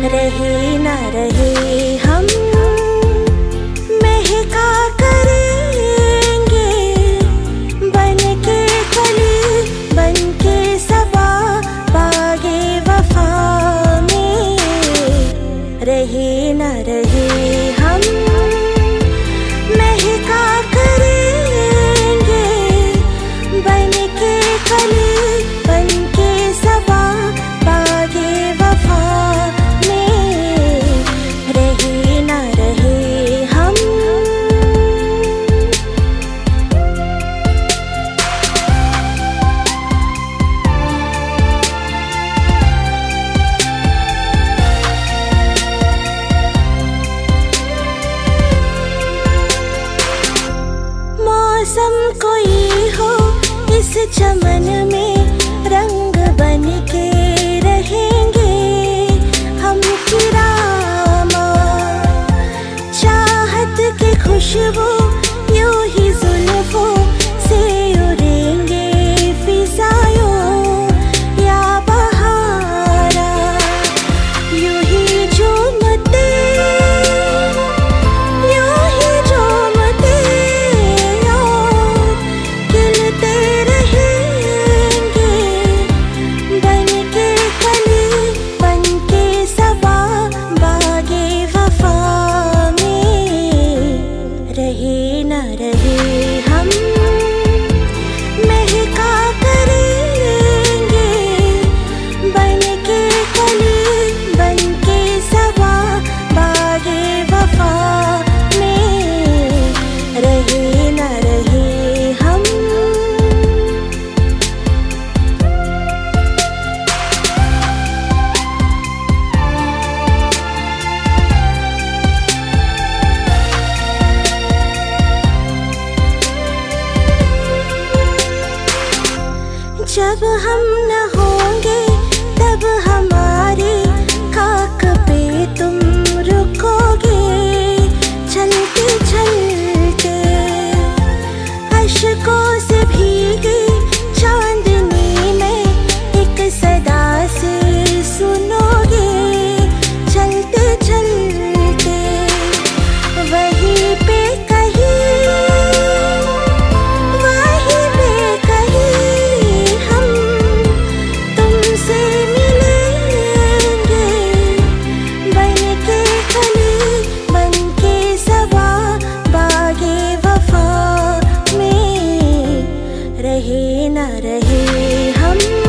रहे न रहे हम महका करेंगे, बन के कली बन के सबा बागे वफा में। रहे न रहे हम महका करेंगे, बन के कली बन के सबा बागे वफा में। रहे न रहे हम। मौसम कोई हो इस चमन में, रंग बन के रहेंगे हम किरामा। चाहत की खुशबू यूं ही जुल्फों से उड़ेंगे फिजायों या बहारा। यूं ही झूमते यूं ही झूमते और खिलते रहेंगे, बन के कली बन के सबा बागे वफा में। रहे न रहे हम महका करेंगे, बन के कली बन के सबा बागे वफा में। रहे न रहे हम। जब हम न होंगे तब हमारी खाक पे तुम रुकोगे, चलते चलते अश्कों से भीगी चांदनी में एक सदा से सुनोगे। चलते चलते वहीं पे कहीं वहीं पे कहीं हम तुमसे मिलेंगे, बन के कली बन के सबा बागे वफा में। रहे न रहे हम।